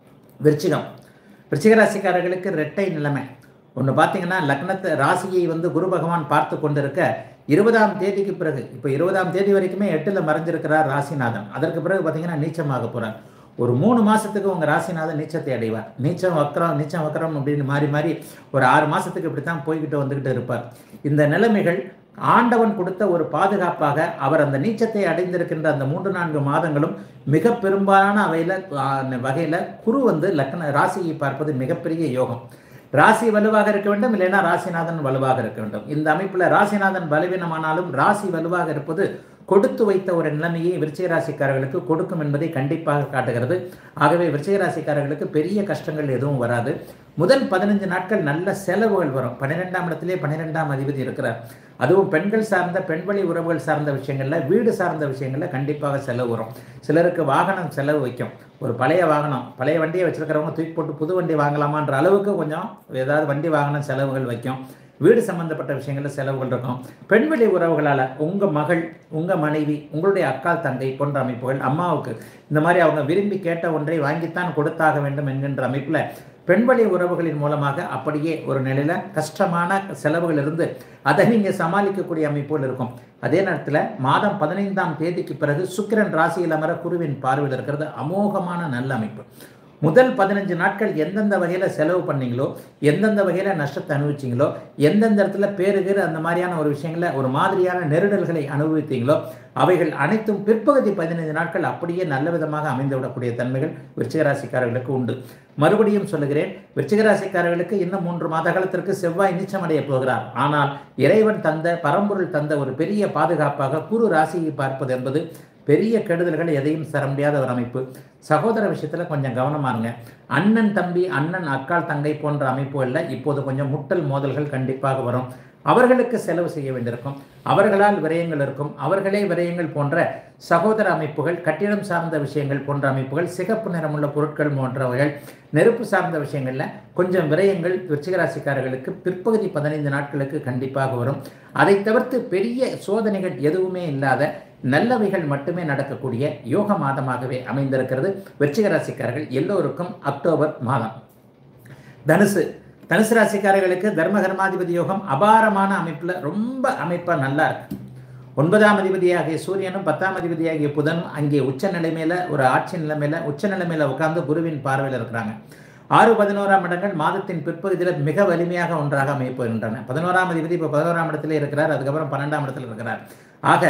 விருச்சிக ராசிக்காரர்களுக்கு இரட்டை நிலைமை. ஒன்று பார்த்தீங்கன்னா லக்னத்தை ராசியை வந்து குரு பகவான் பார்த்து கொண்டிருக்க 20ஆம் தேதிக்கு பிறகு, இப்போ 20ஆம் தேதி வரைக்குமே 8ல் மறைஞ்சிருக்கிறார் ராசிநாதன். அதற்கு பிறகு பார்த்தீங்கன்னா நீச்சமாக போகிறார். ஒரு 3 மாதத்துக்கு உங்கள் ராசிநாதன் நீச்சத்தை அடைவார். நீச்சம் வக்கரம் அப்படின்னு மாறி மாறி ஒரு 6 மாதத்துக்கு இப்படி தான் போய்கிட்டு வந்துக்கிட்டு இருப்பார். இந்த நிலைமைகள் ஆண்டவன் கொடுத்த ஒரு பாதுகாப்பாக அவர் அந்த நீச்சத்தை அடைந்திருக்கின்ற அந்த 3-4 மாதங்களும் மிக பெரும்பாலான வகையில் குரு வந்து ராசியை பார்ப்பது மிகப்பெரிய யோகம். ராசி வலுவாக இருக்க வேண்டும், இல்லைன்னா ராசிநாதன் வலுவாக இருக்க வேண்டும். இந்த அமைப்பில் ராசிநாதன் பலவீனமானாலும் ராசி வலுவாக இருப்பது கொடுத்து வைத்த ஒரு நிலைமையை விருச்சிக ராசிக்காரர்களுக்கு கொடுக்கும் என்பதை கண்டிப்பாக காட்டுகிறது. ஆகவே விருச்சிக ராசிக்காரர்களுக்கு பெரிய கஷ்டங்கள் எதுவும் வராது. முதல் 15 நாட்கள் நல்ல செலவுகள் வரும். 12ஆம் இடத்திலே 12ஆம் அதிபதி இருக்கிறார். அதுவும் பெண்கள் சார்ந்த, பெண்வழி உறவுகள் சார்ந்த விஷயங்களில், வீடு சார்ந்த விஷயங்களில் கண்டிப்பாக செலவு வரும். சிலருக்கு வாகனம் செலவு வைக்கும். ஒரு பழைய வண்டியை வச்சிருக்கிறவங்க தூக்கி போட்டு புது வண்டி வாங்கலாமான்ற அளவுக்கு கொஞ்சம் ஏதாவது வண்டி வாகனம் செலவுகள் வைக்கும். வீடு சம்பந்தப்பட்ட விஷயங்களில் செலவுகள் இருக்கும். பெண்வெளி உறவுகளால் உங்கள் மகள், உங்கள் மனைவி, உங்களுடைய அக்கா, தங்கை போன்ற அமைப்புகள், அம்மாவுக்கு இந்த மாதிரி அவங்க விரும்பி கேட்ட ஒன்றை வாங்கித்தான் கொடுத்தாக வேண்டும் என்கின்ற அமைப்பில் பெண்வழி உறவுகளின் மூலமாக அப்படியே ஒரு நிலையில் கஷ்டமான செலவுகள் இருந்து அதை நீங்கள் சமாளிக்கக்கூடிய அமைப்புகள் இருக்கும். அதே நேரத்தில் மாதம் 15ஆம் தேதிக்கு பிறகு சுக்கிரன் ராசியில் அமர குருவின் பார்வையில் இருக்கிறது அமோகமான நல்ல அமைப்பு. முதல் 15 நாட்கள் எந்தெந்த வகையில் செலவு பண்ணீங்களோ, எந்தெந்த வகையில் நஷ்டத்தை அனுபவிச்சிங்களோ, எந்தெந்த இடத்துல பேருகிற அந்த மாதிரியான ஒரு விஷயங்கள ஒரு மாதிரியான நெருடல்களை அனுபவித்தீங்களோ, அவைகள் அனைத்தும் பிற்பகுதி 15 நாட்கள் அப்படியே நல்ல விதமாக அமைந்து விடக்கூடிய தன்மைகள் விருச்சிகராசிக்காரர்களுக்கு உண்டு. மறுபடியும் சொல்லுகிறேன், விருச்சிகராசிக்காரர்களுக்கு இன்னும் 3 மாத காலத்திற்கு செவ்வாய் நீச்சமடைய போகிறார். ஆனால் இறைவன் தந்த, பரம்பொருள் தந்த ஒரு பெரிய பாதுகாப்பாக குரு ராசியை பார்ப்பது என்பது பெரிய கெடுதல்கள் எதையும் தர முடியாத ஒரு அமைப்பு. சகோதர விஷயத்தில் கொஞ்சம் கவனமாக இருங்க. அண்ணன் தம்பி, அண்ணன் அக்காள் தங்கை போன்ற அமைப்புகளில் இப்போது கொஞ்சம் முட்டல் மோதல்கள் கண்டிப்பாக வரும். அவர்களுக்கு செலவு செய்ய வேண்டியிருக்கும், அவர்களால் விரயங்கள் இருக்கும், அவர்களே விரயங்கள் போன்ற சகோதர அமைப்புகள், கட்டிடம் சார்ந்த விஷயங்கள் போன்ற அமைப்புகள், சிகப்பு நிறமுள்ள பொருட்கள் போன்றவைகள், நெருப்பு சார்ந்த விஷயங்களில் கொஞ்சம் விரயங்கள் விருச்சிகராசிக்காரர்களுக்கு பிற்பகுதி 15 நாட்களுக்கு கண்டிப்பாக வரும். அதை தவிர்த்து பெரிய சோதனைகள் எதுவுமே இல்லாத நல்லவைகள் மட்டுமே நடக்கக்கூடிய யோக மாதமாகவே அமைந்திருக்கிறது விருச்சிகராசிக்காரர்கள் எல்லோருக்கும் அக்டோபர் மாதம். தனுசு ராசிக்காரர்களுக்கு தர்மகர்மாதிபதி யோகம் அபாரமான அமைப்பில் ரொம்ப அமைப்பாக நல்லா இருக்கு. 9ஆம் அதிபதியாகிய சூரியனும் 10ஆம் அதிபதியாகிய புதனும் அங்கே உச்ச நிலைமையில், ஒரு ஆட்சி நிலைமையில், உச்ச நிலைமையில் உட்கார்ந்து குருவின் பார்வையில் இருக்கிறாங்க. 6, 11ஆம் இடங்கள் மாதத்தின் பிற்பகுதியில் மிக வலிமையாக ஒன்றாக அமைப்புகின்றன. 11ஆம் அதிபதி இப்போ 11ஆம் இடத்துல இருக்கிறார், அதுக்கப்புறம் 12ஆம் இடத்துல இருக்கிறார். ஆக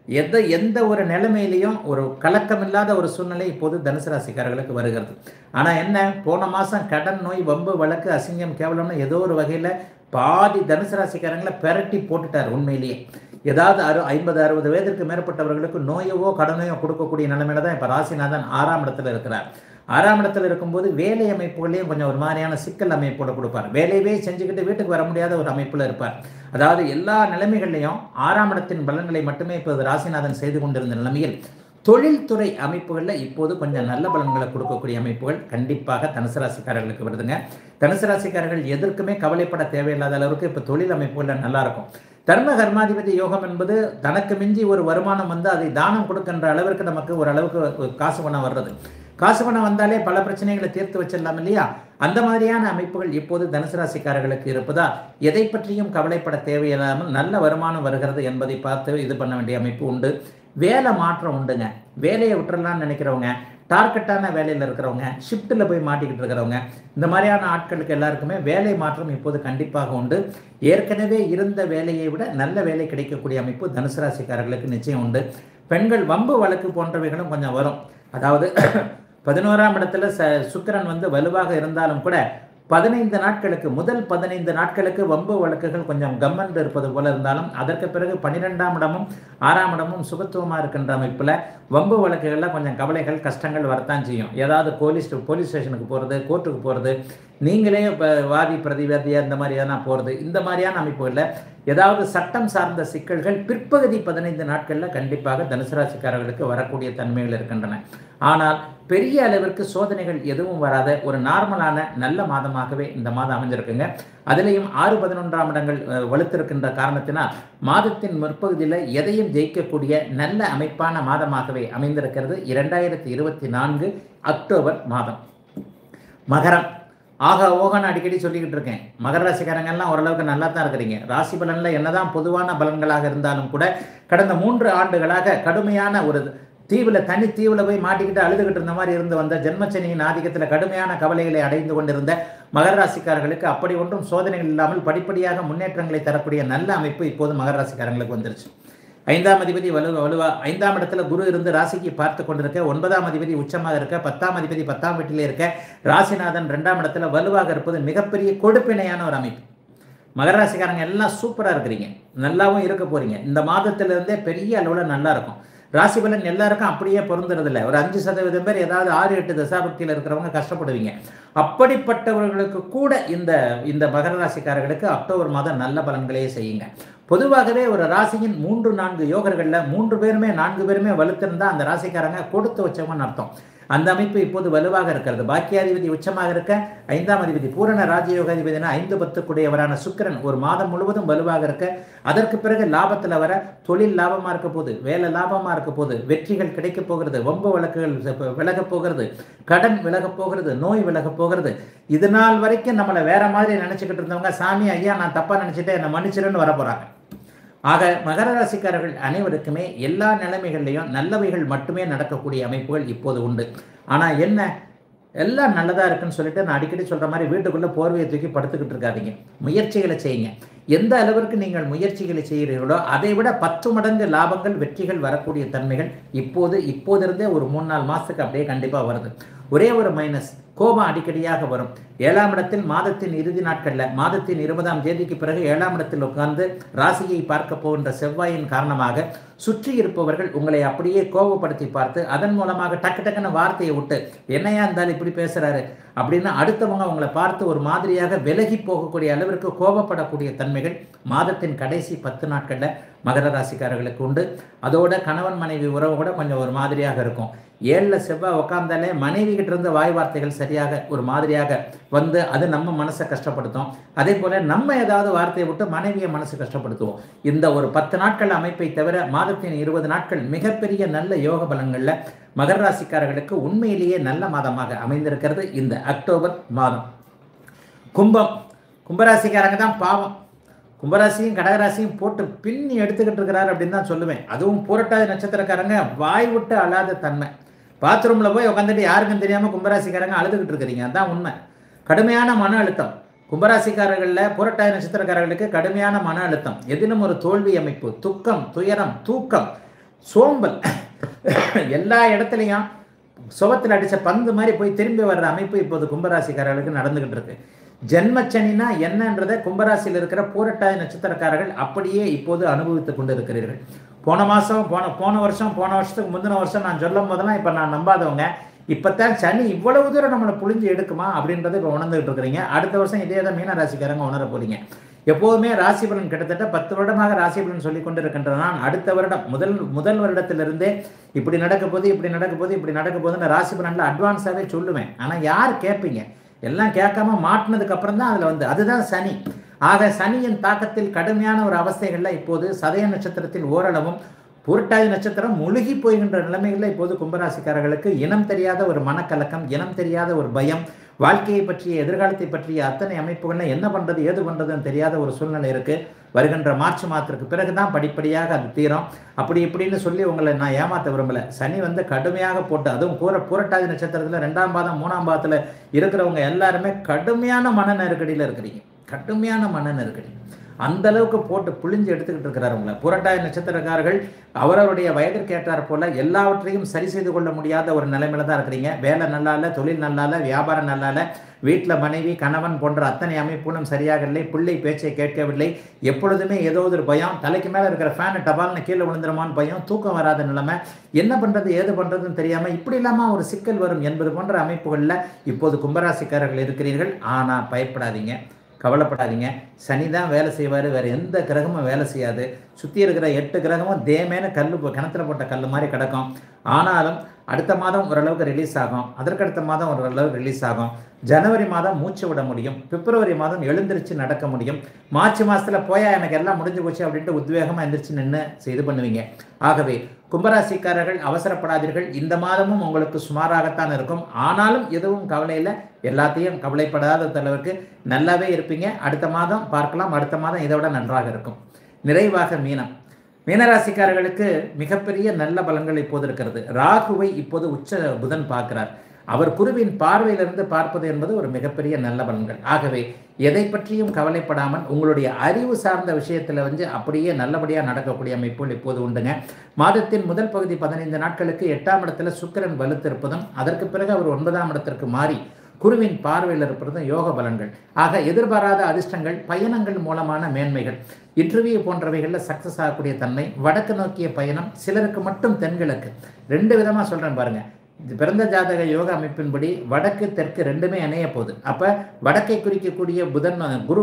எந்த ஒரு நிலைமையிலையும் ஒரு கலக்கமில்லாத ஒரு சூழ்நிலை இப்போது தனுசு ராசிக்காரர்களுக்கு வருகிறது. ஆனால் என்ன, போன மாதம் கடன், நோய், வம்பு, வழக்கு, அசிங்கம், கேவலம்னு ஏதோ ஒரு வகையில் பாதி தனுசு ராசிக்காரங்களை பெரட்டி போட்டுட்டார். உண்மையிலேயே ஏதாவது 50-60 வயதிற்கு மேற்பட்டவர்களுக்கு நோயவோ கடனையோ கொடுக்கக்கூடிய நிலைமையில தான் இப்போ ராசிநாதன் 6ஆம் இடத்துல இருக்கிறார். 6ஆம் இடத்துல இருக்கும்போது வேலை அமைப்புகளையும் கொஞ்சம் ஒரு மாதிரியான சிக்கல் அமைப்போட கொடுப்பார். வேலையே செஞ்சுக்கிட்டு வீட்டுக்கு வர முடியாத ஒரு அமைப்பில் இருப்பார். அதாவது எல்லா நிலைமைகள்லையும் 6ஆம் இடத்தின் பலன்களை மட்டுமே இப்போது ராசிநாதன் செய்து கொண்டிருந்த நிலைமையில் தொழில்துறை அமைப்புகளில் இப்போது கொஞ்சம் நல்ல பலன்களை கொடுக்கக்கூடிய அமைப்புகள் கண்டிப்பாக தனுசு ராசிக்காரர்களுக்கு வருதுங்க. தனுசு ராசிக்காரர்கள் எதற்குமே கவலைப்பட தேவையில்லாத அளவுக்கு இப்போ தொழில் அமைப்புகளில் நல்லா இருக்கும். தர்ம கர்மாதிபதி யோகம் என்பது தனக்கு மிஞ்சி ஒரு வருமானம் வந்து அதை தானம் கொடுக்கின்ற அளவிற்கு நமக்கு ஓரளவுக்கு காசு பணம் வர்றது. காசு பணம் வந்தாலே பல பிரச்சனைகளை தீர்த்து வச்சிடலாம் இல்லையா? அந்த மாதிரியான அமைப்புகள் இப்போது தனுசு ராசிக்காரர்களுக்கு இருப்பதா எதை பற்றியும் கவலைப்பட தேவையில்லாமல் நல்ல வருமானம் வருகிறது என்பதை பார்த்து இது பண்ண வேண்டிய அமைப்பு உண்டு. வேலை மாற்றம் உண்டுங்க. வேலையை விட்டுறலாம்னு நினைக்கிறவங்க, டார்கெட்டான வேலையில் இருக்கிறவங்க, ஷிஃப்ட்டில் போய் மாட்டிக்கிட்டு இருக்கிறவங்க, இந்த மாதிரியான ஆட்களுக்கு எல்லாருக்குமே வேலை மாற்றம் இப்போது கண்டிப்பாக உண்டு. ஏற்கனவே இருந்த வேலையை விட நல்ல வேலை கிடைக்கக்கூடிய அமைப்பு தனுசு ராசிக்காரர்களுக்கு நிச்சயம் உண்டு. பெண்கள் வம்பு வழக்கு போன்றவைகளும் கொஞ்சம் வரும். அதாவது 11ஆம் இடத்துல சுக்கிரன் வந்து வலுவாக இருந்தாலும் கூட 15 நாட்களுக்கு, முதல் 15 நாட்களுக்கு வம்பு வழக்குகள் கொஞ்சம் கம்மன்று இருப்பது போல இருந்தாலும் அதற்கு பிறகு 12ஆம் இடமும் 6ஆம் இடமும் சுபத்துவமாக இருக்கின்ற அமைப்பில் வம்பு வழக்குகளில் கொஞ்சம் கவலைகள், கஷ்டங்கள் வரத்தான் செய்யும். ஏதாவது போலீஸ் ஸ்டேஷனுக்கு போகிறது, கோர்ட்டுக்கு போகிறது, நீங்களே வாதி பிரதிவாதியாக இந்த மாதிரியான போகிறது, இந்த மாதிரியான அமைப்புகளில் ஏதாவது சட்டம் சார்ந்த சிக்கல்கள் பிற்பகுதி 15 நாட்களில் கண்டிப்பாக தனுசு ராசிக்காரர்களுக்கு வரக்கூடிய தன்மைகள் இருக்கின்றன. ஆனால் பெரிய அளவிற்கு சோதனைகள் எதுவும் வராத ஒரு நார்மலான நல்ல மாதமாகவே இந்த மாதம் அமைஞ்சிருக்குங்க. அதிலையும் 6, 11ஆம் இடங்கள் வலுத்திருக்கின்ற காரணத்தினால் மாதத்தின் முற்பகுதியில் எதையும் ஜெயிக்கக்கூடிய நல்ல அமைப்பான மாதமாகவே அமைந்திருக்கிறது 2024 அக்டோபர் மாதம். மகரம் ஓகன்னு அடிக்கடி சொல்லிக்கிட்டு இருக்கேன். மகர ராசிக்காரங்கெல்லாம் ஓரளவுக்கு நல்லா தான் இருக்கிறீங்க. ராசி பலனில் என்னதான் பொதுவான பலன்களாக இருந்தாலும் கூட கடந்த 3 ஆண்டுகளாக கடுமையான ஒரு தனி தீவில் போய் மாட்டிக்கிட்டு அழுதுகிட்டு இருந்த மாதிரி இருந்து வந்த ஜென்மச்சனியின் ஆதிக்கத்தில் கடுமையான கவலைகளை அடைந்து கொண்டிருந்த மகர ராசிக்காரர்களுக்கு அப்படி ஒன்றும் சோதனைகள் இல்லாமல் படிப்படியாக முன்னேற்றங்களை தரக்கூடிய நல்ல அமைப்பு இப்போது மகர ராசிக்காரங்களுக்கு வந்துருச்சு. 5ஆம் அதிபதி வலுவா 5ஆம் இடத்துல குரு இருந்து ராசிக்கு பார்த்து கொண்டிருக்க, 9ஆம் அதிபதி உச்சமாக இருக்க, 10ஆம் அதிபதி 10ஆம் வீட்டிலே இருக்க, ராசிநாதன் 2ஆம் இடத்துல வலுவாக இருப்பது மிகப்பெரிய கொடுப்பினையான ஒரு அமைப்பு. மகர ராசிக்காரங்க எல்லாம் சூப்பராக இருக்கிறீங்க, நல்லாவும் இருக்க போறீங்க. இந்த மாதத்திலிருந்தே பெரிய அளவில் நல்லா இருக்கும். ராசி பலன் எல்லாருக்கும் அப்படியே பொருந்துறதில்லை. ஒரு 5% பேர் ஏதாவது 6-8 தசாபக்தியில் இருக்கிறவங்க கஷ்டப்படுவீங்க. அப்படிப்பட்டவர்களுக்கு கூட இந்த மகர ராசிக்காரர்களுக்கு அக்டோபர் மாதம் நல்ல பலன்களையே செய்யுங்க. பொதுவாகவே ஒரு ராசியின் 3-4 யோகர்களில் 3 பேருமே 4 பேருமே வலுத்திருந்தா அந்த ராசிக்காரங்க கொடுத்து வச்சவங்கன்னு அர்த்தம். அந்த அமைப்பு இப்போது வலுவாக இருக்கிறது. பாக்கியாதிபதி உச்சமாக இருக்க, 5ஆம் அதிபதி பூரண ராஜயோகாதிபதினா 5-10 கூடியவரான சுக்கிரன் ஒரு மாதம் முழுவதும் வலுவாக இருக்க, அதற்கு பிறகு லாபத்தில் வர தொழில் லாபமாக இருக்க போகுது, வேலை லாபமாக இருக்க போகுது, வெற்றிகள் கிடைக்க போகிறது, வம்பு வழக்குகள் விலகப் போகிறது, கடன் விலகப் போகிறது, நோய் விலகப் போகிறது. இது நாள் வரைக்கும் நம்மளை வேற மாதிரி நினச்சிக்கிட்டு இருந்தவங்க சாமி ஐயா நான் தப்பாக நினச்சிட்டேன் என்னை மன்னிச்சிருன்னு வர போகிறாங்க. ஆக மகர ராசிக்காரர்கள் அனைவருக்குமே எல்லா நிலைமைகள்லையும் நல்லவைகள் மட்டுமே நடக்கக்கூடிய அமைப்புகள் இப்போது உண்டு. ஆனால் என்ன, எல்லாம் நல்லதாக இருக்குன்னு சொல்லிட்டு நான் அடிக்கடி சொல்கிற மாதிரி வீட்டுக்குள்ளே போர்வையை தூக்கி படுத்துக்கிட்டு இருக்காதீங்க. முயற்சிகளை செய்யுங்க. எந்த அளவிற்கு நீங்கள் முயற்சிகளை செய்கிறீர்களோ அதை விட 10 மடங்கு லாபங்கள், வெற்றிகள் வரக்கூடிய தன்மைகள் இப்போதிருந்தே ஒரு 3-4 மாதத்துக்கு அப்படியே கண்டிப்பாக வருது. ஒரே ஒரு மைனஸ், கோபம் அடிக்கடியாக வரும். 7ஆம் இடத்தில் மாதத்தின் இறுதி நாட்களில் மாதத்தின் 20ஆம் தேதிக்கு பிறகு 7ஆம் இடத்தில் உட்கார்ந்து ராசியை பார்க்க போகின்ற செவ்வாயின் காரணமாக சுற்றி இருப்பவர்கள் உங்களை அப்படியே கோபப்படுத்தி பார்த்து அதன் மூலமாக டக்குன்னு வார்த்தையை விட்டு என்னையா இருந்தாலும் இப்படி பேசுறாரு அப்படின்னு அடுத்தவங்க உங்களை பார்த்து ஒரு மாதிரியாக விலகி போகக்கூடிய அளவிற்கு கோபப்படக்கூடிய தன்மைகள் மாதத்தின் கடைசி 10 நாட்களில் மகர ராசிக்காரர்களுக்கு உண்டு. அதோட கணவன் மனைவி உறவு கூட கொஞ்சம் ஒரு மாதிரியாக இருக்கும். 7ல் செவ்வாய் உட்கார்ந்தாலே மனைவி கிட்ட இருந்து வாய் வார்த்தைகள் சரியாக ஒரு மாதிரியாக வந்து அது நம்ம மனசை கஷ்டப்படுத்தும். அதே போல நம்ம ஏதாவது வார்த்தையை விட்டு மனைவியை மனசு கஷ்டப்படுத்துவோம். இந்த ஒரு 10 நாட்கள் அமைப்பை தவிர மாதத்தின் 20 நாட்கள் மிகப்பெரிய நல்ல யோக பலன்களில் மகர ராசிக்காரர்களுக்கு உண்மையிலேயே நல்ல மாதமாக அமைந்திருக்கிறது இந்த அக்டோபர் மாதம். கும்பராசிக்காரங்க தான் பாவம். கும்பராசியும் கடகராசியும் போட்டு பின்னி எடுத்துக்கிட்டு இருக்கிறார் அப்படின்னு தான் சொல்லுவேன். அதுவும் புரட்டாதி நட்சத்திரக்காரங்க வாய் விட்டு அழாத தன்மை. பாத்ரூமில் போய் உட்காந்துட்டு யாருக்கும் தெரியாமல் கும்பராசிக்காரங்க அழுதுகிட்டு இருக்கிறீங்க. அதுதான் உண்மை. கடுமையான மன அழுத்தம் கும்பராசிக்காரர்களில் புரட்டாதி நட்சத்திரக்காரர்களுக்கு கடுமையான மன அழுத்தம், எதிலும் ஒரு தோல்வி அமைப்பு, துக்கம், துயரம், தூக்கம், சோம்பல், எல்லா இடத்துலையும் சுவத்தில் அடித்த பந்து மாதிரி போய் திரும்பி வர்ற அமைப்பு இப்போது கும்பராசிக்காரர்களுக்கு நடந்துகிட்டு இருக்கு. ஜென்மச்சனினா என்னன்றதை கும்பராசியில் இருக்கிற பூரட்டாதி நட்சத்திரக்காரர்கள் அப்படியே இப்போது அனுபவித்துக் கொண்டு இருக்கிறீர்கள். போன வருஷத்துக்கு முந்தின வருஷம் நான் சொல்லும் போதெல்லாம் இப்போ நான் நம்பாதவங்க இப்போத்தான் சனி இவ்வளவு தூரம் நம்மளை புழிஞ்சு எடுக்குமா அப்படின்றத இப்போ உணர்ந்துகிட்டு இருக்கிறீங்க. அடுத்த வருஷம் இதே தான் மீன ராசிக்காரங்க உணர போறீங்க. எப்போதுமே ராசி பலன் கிட்டத்தட்ட 10 வருடமாக ராசி பலன் சொல்லி கொண்டு இருக்கின்ற நான் அடுத்த வருடம் முதல் வருடத்திலிருந்தே இப்படி நடக்க போகுதுன்னு ராசி பலன்ல அட்வான்ஸாகவே சொல்லுவேன். ஆனால் யார் கேட்பீங்க? எல்லாம் கேட்காம மாட்டினதுக்கு அப்புறம் தான் அதில் வந்து அதுதான் சனி. ஆக சனியின் தாக்கத்தில் கடுமையான ஒரு அவஸ்தைகளில் இப்போது சதய நட்சத்திரத்தில் ஓரளவும் புரட்டாதி நட்சத்திரம் முழுகி போகின்ற நிலைமைகளில் இப்போது கும்பராசிக்காரர்களுக்கு இனம் தெரியாத ஒரு மனக்கலக்கம், இனம் தெரியாத ஒரு பயம், வாழ்க்கையை பற்றிய எதிர்காலத்தை பற்றிய அத்தனை அமைப்புகளில் என்ன பண்ணுறது ஏது பண்ணுறதுன்னு தெரியாத ஒரு சூழ்நிலை இருக்குது. வருகின்ற மார்ச் மாதத்திற்கு பிறகு தான் படிப்படியாக அது தீரும். அப்படி இப்படின்னு சொல்லி உங்களை நான் ஏமாற்ற விரும்பலை. சனி வந்து கடுமையாக போட்டு, அதுவும் புரட்டாதி நட்சத்திரத்தில் 2ஆம் பாதம் 3ஆம் பாதத்தில் இருக்கிறவங்க எல்லாருமே கடுமையான மன நெருக்கடியில் இருக்கிறீங்க. கடுமையான மன நெருக்கடி அந்த அளவுக்கு போட்டு புழிஞ்சு எடுத்துக்கிட்டு இருக்கிறார் உங்களை. புரட்டாதி நட்சத்திரக்காரர்கள் அவரவருடைய வயதிற்கு ஏற்றார் போல எல்லாவற்றையும் சரி செய்து கொள்ள முடியாத ஒரு நிலைமையில தான் இருக்கிறீங்க. வேலை நல்லா இல்லை, தொழில் நல்லா இல்லை, வியாபாரம் நல்லா இல்லை, வீட்டில் மனைவி கணவன் போன்ற அத்தனை அமைப்புகளும் சரியாக இல்லை, பிள்ளை பேச்சை கேட்கவில்லை, எப்பொழுதுமே ஏதோ ஒரு பயம், தலைக்கு மேலே இருக்கிற ஃபேனு டபால்னு கீழே விழுந்துருமான்னு பயம், தூக்கம் வராத நிலைமை, என்ன பண்ணுறது ஏது பண்ணுறதுன்னு தெரியாமல் இப்படி இல்லாமல் ஒரு சிக்கல் வரும் என்பது போன்ற அமைப்புகளில் இப்போது கும்பராசிக்காரர்கள் இருக்கிறீர்கள். ஆனால் பயப்படாதீங்க, கவலைப்படாதீங்க. சனி தான் வேலை செய்வார், வேறு எந்த கிரகமும் வேலை செய்யாது. சுற்றி இருக்கிற 8 கிரகமும் தேமேன கிணத்துல போட்ட கல் மாதிரி கிடக்கும். ஆனாலும் அடுத்த மாதம் ஓரளவுக்கு ரிலீஸ் ஆகும், அதற்கடுத்த மாதம் ஓரளவுக்கு ரிலீஸ் ஆகும். ஜனவரி மாதம் மூச்சு விட முடியும், பிப்ரவரி மாதம் எழுந்திரிச்சு நடக்க முடியும், மார்ச் மாதத்தில் போயா எனக்கு எல்லாம் முடிஞ்சு போச்சு அப்படின்ட்டு உத்வேகமாக எந்திரிச்சு நின்று இது பண்ணுவீங்க. ஆகவே கும்பராசிக்காரர்கள் அவசரப்படாதீர்கள். இந்த மாதமும் உங்களுக்கு சுமாராகத்தான் இருக்கும். ஆனாலும் எதுவும் கவலையில், எல்லாத்தையும் கவலைப்படாத அளவுக்கு நல்லாவே இருப்பீங்க. அடுத்த மாதம் பார்க்கலாம், அடுத்த மாதம் இதை விட நன்றாக இருக்கும். நிறைவாக மீனராசிக்காரர்களுக்கு மிகப்பெரிய நல்ல பலன்கள் இப்போது இருக்கிறது. ராகுவை இப்போது உச்ச புதன் பார்க்கிறார். அவர் குருவின் பார்வையிலிருந்து பார்ப்பது என்பது ஒரு மிகப்பெரிய நல்ல பலன்கள். ஆகவே எதை பற்றியும் கவலைப்படாமல் உங்களுடைய அறிவு சார்ந்த விஷயத்தில் அப்படியே நல்லபடியாக நடக்கக்கூடிய அமைப்புகள் இப்போது உண்டுங்க. மாதத்தின் முதல் பகுதி 15 நாட்களுக்கு 8ஆம் இடத்துல சுக்கிரன் வலுத்திருப்பதும் அதற்கு பிறகு அவர் 9ஆம் இடத்திற்கு மாறி குருவின் பார்வையில் இருப்பதும் யோக பலன்கள். ஆக எதிர்பாராத அதிர்ஷ்டங்கள், பயணங்கள் மூலமான மேன்மைகள், இன்டர்வியூ போன்றவைகளில் சக்ஸஸ் ஆகக்கூடிய தன்மை, வடக்கு நோக்கிய பயணம், சிலருக்கு மட்டும் தென்கிழக்கு, 2 விதமாக சொல்கிறேன் பாருங்கள். பிறந்த ஜாதக யோக அமைப்பின்படி வடக்கு தெற்கு ரெண்டுமே இணைய போகுது. அப்போ வடக்கை குறிக்கக்கூடிய குரு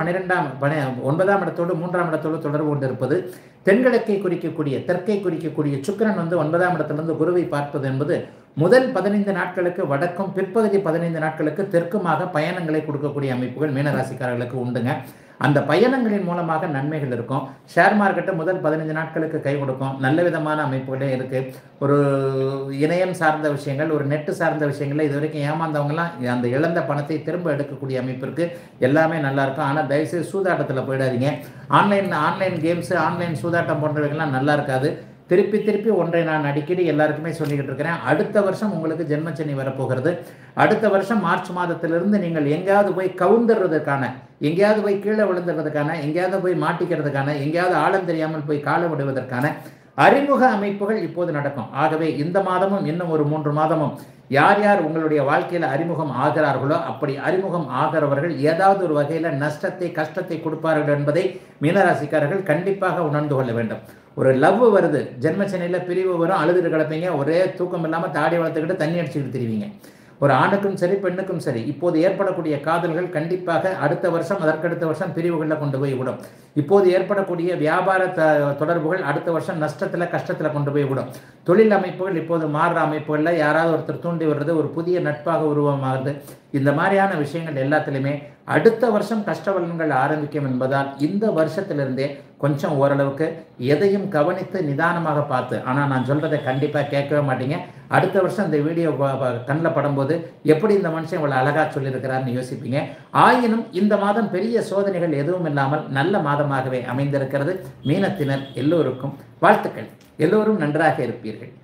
9ஆம் இடத்தோடு 3ஆம் இடத்தோடு தொடர்பு கொண்டு இருப்பது, தென்கிழக்கை குறிக்கக்கூடிய தெற்கை குறிக்கக்கூடிய சுக்கிரன் 9ஆம் இடத்திலிருந்து குருவை பார்ப்பது என்பது முதல் 15 நாட்களுக்கு வடக்கும் பிற்பகுதி 15 நாட்களுக்கு தெற்குமாக பயணங்களை கொடுக்கக்கூடிய அமைப்புகள் மீனராசிக்காரர்களுக்கு உண்டுங்க. அந்த பயணங்களின் மூலமாக நன்மைகள் இருக்கும். ஷேர் மார்க்கெட்டு முதல் 15 நாட்களுக்கு கை கொடுக்கும். நல்ல விதமான அமைப்புகளே இருக்குது. ஒரு இணையம் சார்ந்த விஷயங்கள், ஒரு நெட்டு சார்ந்த விஷயங்களில் இது வரைக்கும் ஏமாந்தவங்கலாம் அந்த இழந்த பணத்தை திரும்ப எடுக்கக்கூடிய அமைப்பிற்கு எல்லாமே நல்லாயிருக்கும். ஆனால் தயவுசெய்து சூதாட்டத்தில் போயிடாதீங்க. ஆன்லைன் கேம்ஸு, ஆன்லைன் சூதாட்டம் போன்றவைகள்லாம் நல்லா இருக்காது. திருப்பி திருப்பி ஒன்றை நான் அடிக்கடி எல்லாருக்குமே சொல்லிக்கிட்டு இருக்கிறேன். அடுத்த வருஷம் உங்களுக்கு ஜென்மச்சனி வரப்போகிறது. அடுத்த வருஷம் மார்ச் மாதத்திலிருந்து நீங்கள் எங்கேயாவது போய் கவுந்துடுறதுக்கான, எங்கேயாவது போய் கீழே விழுந்துடுறதுக்கான, எங்கேயாவது போய் மாட்டிக்கிறதுக்கான, எங்கேயாவது ஆழம் தெரியாமல் போய் கால விடுவதற்கான அறிமுக அமைப்புகள் இப்போது நடக்கும். ஆகவே இந்த மாதமும் இன்னும் ஒரு 3 மாதமும் யார் யார் உங்களுடைய வாழ்க்கையில் அறிமுகம் ஆகிறார்களோ அப்படி அறிமுகம் ஆகிறவர்கள் ஏதாவது ஒரு வகையில் நஷ்டத்தை கஷ்டத்தை கொடுப்பார்கள் என்பதை மீனராசிக்காரர்கள் கண்டிப்பாக உணர்ந்து கொள்ள வேண்டும். ஒரு லவ் வருது, ஜென்மச்சனியில் பிரிவு வரும், அழுதுட்டு கிடப்பீங்க, ஒரே தூக்கம் இல்லாமல் தாடி வளர்த்துக்கிட்டு தண்ணி அடிச்சுக்கிட்டு திரிவீங்க. ஒரு ஆணுக்கும் சரி பெண்ணுக்கும் சரி இப்போது ஏற்படக்கூடிய காதல்கள் கண்டிப்பாக அடுத்த வருஷம் அதற்கடுத்த வருஷம் பிரிவுகளில் கொண்டு போய் விடும். இப்போது ஏற்படக்கூடிய வியாபார தொடர்புகள் அடுத்த வருஷம் நஷ்டத்தில் கஷ்டத்தில் கொண்டு போய் விடும். தொழில் அமைப்புகள் இப்போது மாறுற அமைப்புகளில் யாராவது ஒருத்தர் தூண்டி வர்றது, ஒரு புதிய நட்பாக உருவமாகிறது. இந்த மாதிரியான விஷயங்கள் எல்லாத்துலேயுமே அடுத்த வருஷம் கஷ்டபலன்கள் ஆரம்பிக்கும் என்பதால் இந்த வருஷத்திலிருந்தே கொஞ்சம் ஓரளவுக்கு எதையும் கவனித்து நிதானமாக பார்த்து, ஆனால் நான் சொல்கிறத கண்டிப்பாக கேட்கவே மாட்டீங்க. அடுத்த வருஷம் இந்த வீடியோ கண்ணில் படும்போது எப்படி இந்த மனுஷன் இவ்வளோ அழகாக சொல்லியிருக்கிறாருன்னு யோசிப்பீங்க. ஆயினும் இந்த மாதம் பெரிய சோதனைகள் எதுவும் இல்லாமல் நல்ல மாதமாகவே அமைந்திருக்கிறது. மீனத்தினர் எல்லோருக்கும் வாழ்த்துக்கள். எல்லோரும் நன்றாக இருப்பீர்கள்.